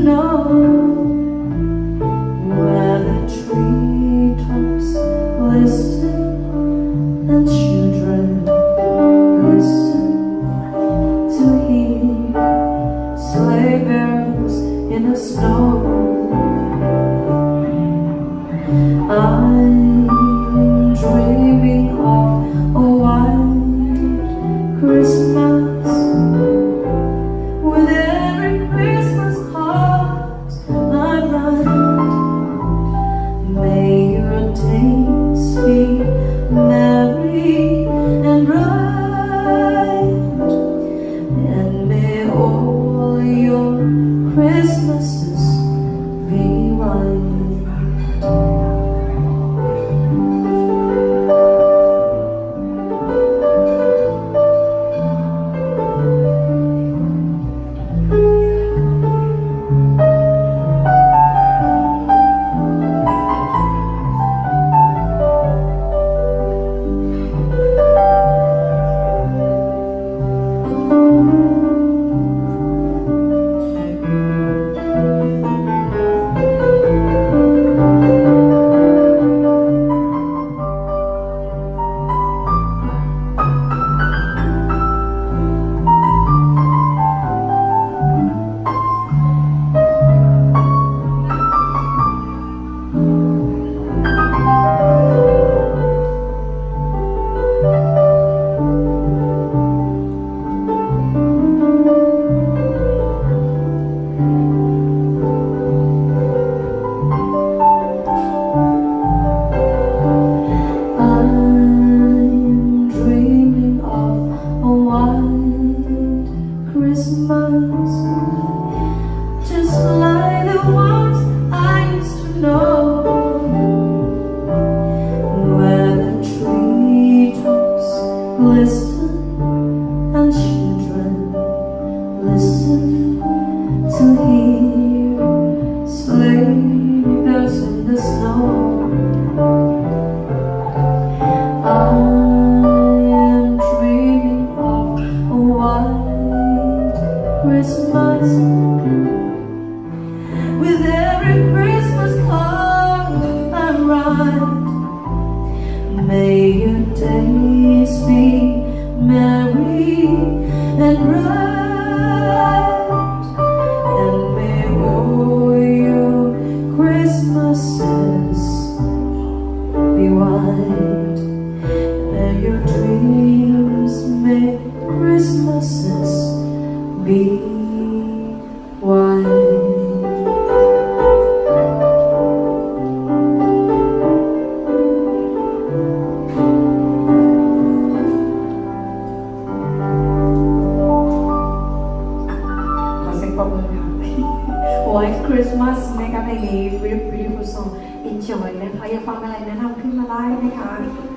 know where the treetops listen and children listen to hear sleigh bells in the snow. I'm dreaming of a white Christmas with every Christmas heart I write. May your days be merry and bright, and may all your Christmases be white. Christmas, just like the ones I used to know, where the treetops glisten and children listen to hear sleigh bells in the snow. I am dreaming of a white Christmas with every Christmas card I write. May your days be merry and bright, and may all your Christmases be white. May your dreams make Christmases be white. White Christmas นะคะเพลงนี้ beautiful song enjoy นะคะอยากฟังอะไรแนะนำขึ้นมาได้ไหมคะ